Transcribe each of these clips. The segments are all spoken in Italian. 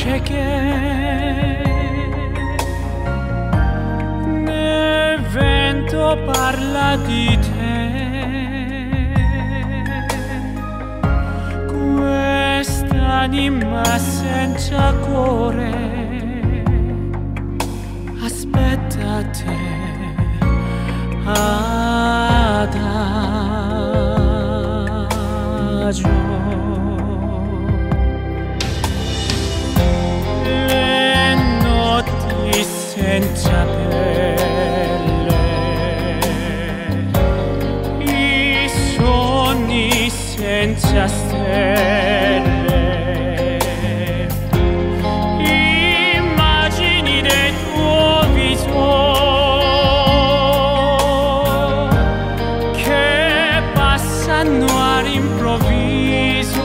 cieche nel vento parla di te. Quest'anima senza cuore aspetta te. Adagio. Le notti senza pelle, i sogni senza stelle, immagini del tuo viso che passano all'improvviso,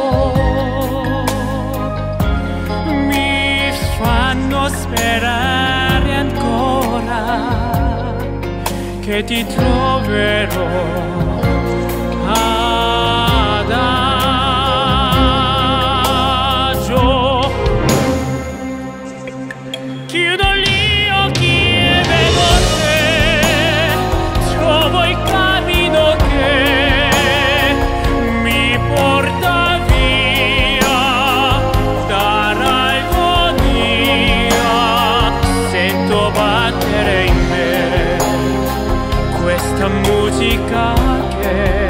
mi fanno sperare ancora che ti troverò. Adagio. Chiudo gli occhi e vedo te, trovo il cammino che mi porta via dall'agonia. Sento battere in me questa musica che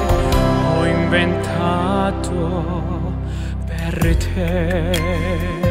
ho inventato per te.